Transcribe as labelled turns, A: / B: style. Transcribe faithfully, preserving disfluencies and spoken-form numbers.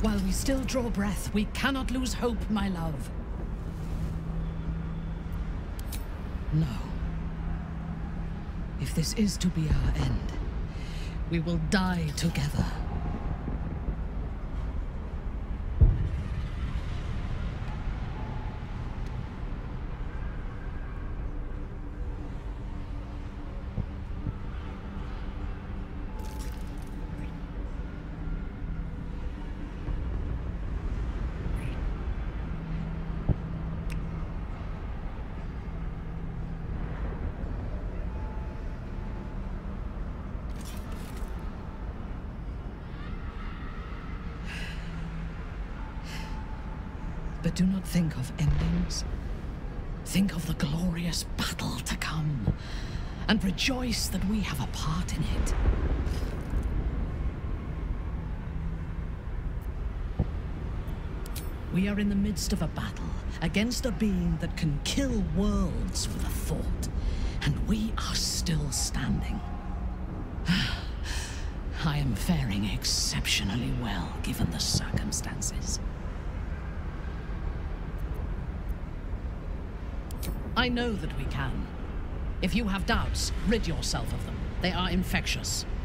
A: While we still draw breath, we cannot lose hope, my love. No. If this is to be our end, we will die together. But do not think of endings. Think of the glorious battle to come, and rejoice that we have a part in it. We are in the midst of a battle against a being that can kill worlds with a thought, and we are still standing. I am faring exceptionally well, given the circumstances. I know that we can. If you have doubts, rid yourself of them. They are infectious.